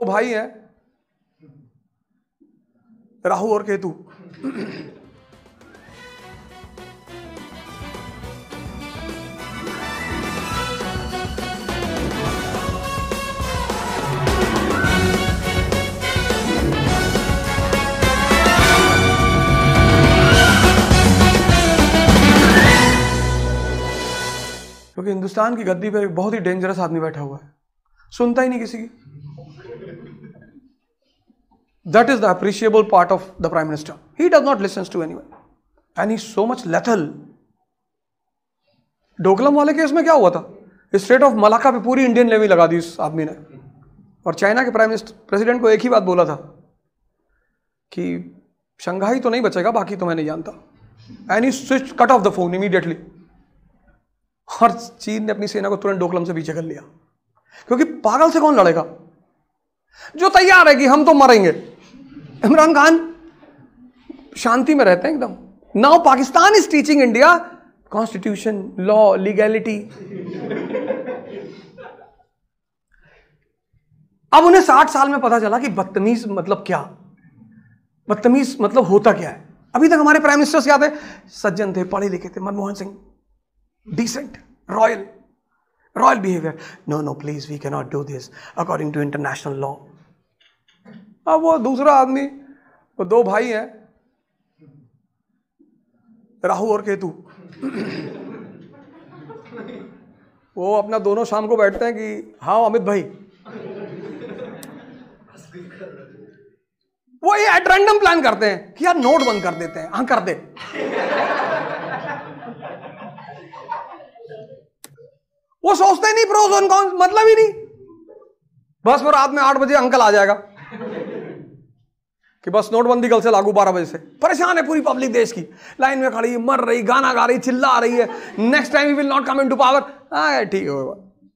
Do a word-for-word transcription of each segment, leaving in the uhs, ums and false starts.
भाई है राहु और केतु। क्योंकि हिंदुस्तान की गद्दी पर एक बहुत ही डेंजरस आदमी बैठा हुआ है, सुनता ही नहीं किसी की। That is the appreciable part of the Prime Minister. He does not listen to anyone. And he's so much lethal. Doklam वाले केस में क्या हुआ था? स्ट्रेट ऑफ मलाक्का पे पूरी इंडियन नेवी लगा दी इस आदमी ने। और चाइना के प्राइम मिनिस्टर प्रेसिडेंट को एक ही बात बोला था कि शंघाई तो नहीं बचेगा, बाकी तो मैं नहीं जानता। And he switch cut off the phone immediately. और चीन ने अपनी सेना को तुरंत डोकलम से पीछे कर लिया, क्योंकि पागल से कौन लड़ेगा? जो तैयार है कि हम तो मरेंगे। इमरान खान शांति में रहते हैं एकदम। Now Pakistan is teaching India constitution, law, legality. अब उन्हें साठ साल में पता चला कि बदतमीज मतलब क्या, बदतमीज मतलब होता क्या है। अभी तक हमारे प्राइम मिनिस्टर्स क्या थे? सज्जन थे, पढ़े लिखे थे। Manmohan Singh decent, royal, royal behaviour. No no please we can not do this according to international law. अब वो दूसरा आदमी, वो दो भाई हैं राहु और केतु। वो अपना दोनों शाम को बैठते हैं कि हाँ अमित भाई, वो ये एट रैंडम प्लान करते हैं कि यार नोट बंद कर देते हैं। हाँ कर दे। वो सोचते ही नहीं प्रोस और कॉन्स, मतलब ही नहीं। बस वो रात में आठ बजे अंकल आ जाएगा कि बस नोटबंदी कल से लागू बारह बजे से। परेशान है पूरी पब्लिक देश की, लाइन में खड़ी, मर रही, गाना गा रही, चिल्ला रही है, next time he will not come into power. हाँ ठीक है।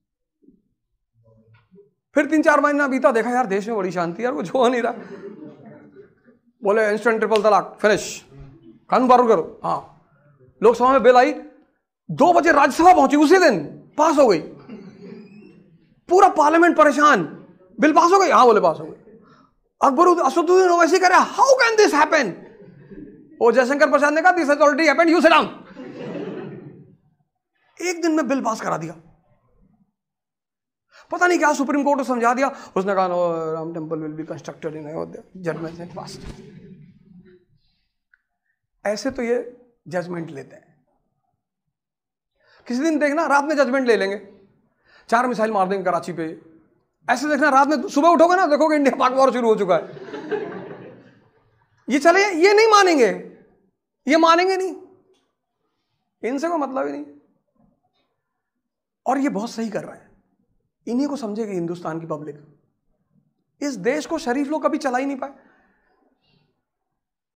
फिर तीन चार महीना बीता, देखा यार देश में बड़ी शांति, यार कुछ हो नहीं रहा। बोले इंस्टेंट ट्रिपल तलाक, फिनिश, कानून पारित करो। हाँ, लोकसभा में बिल आई, दो बजे राज्यसभा पहुंची, उसी दिन पास हो गई। पूरा पार्लियामेंट परेशान, बिल पास हो गई। हाँ बोले पास हो गई। अकबर असदुद्दीन ओवैसी कह रहे हाउ कैन दिस हैपन? ओ जयशंकर प्रसाद ने कहा this has already happened, you sit down. एक दिन में बिल पास करा दिया। पता नहीं क्या सुप्रीम कोर्ट को समझा दिया, उसने कहा no Ram temple will be constructed in Ayodhya, judgment is passed. ऐसे तो ये जजमेंट लेते हैं। किसी दिन देखना रात में जजमेंट ले लेंगे, चार मिसाइल मार देंगे कराची पे। ऐसे देखना रात में सुबह उठोगे ना, देखोगे इंडिया पाक वॉर शुरू हो चुका है। ये चले, ये नहीं मानेंगे, ये मानेंगे नहीं, इनसे कोई मतलब ही नहीं। और ये बहुत सही कर रहे हैं, इन्हीं को समझेगी हिंदुस्तान की पब्लिक। इस देश को शरीफ लोग कभी चला ही नहीं पाए।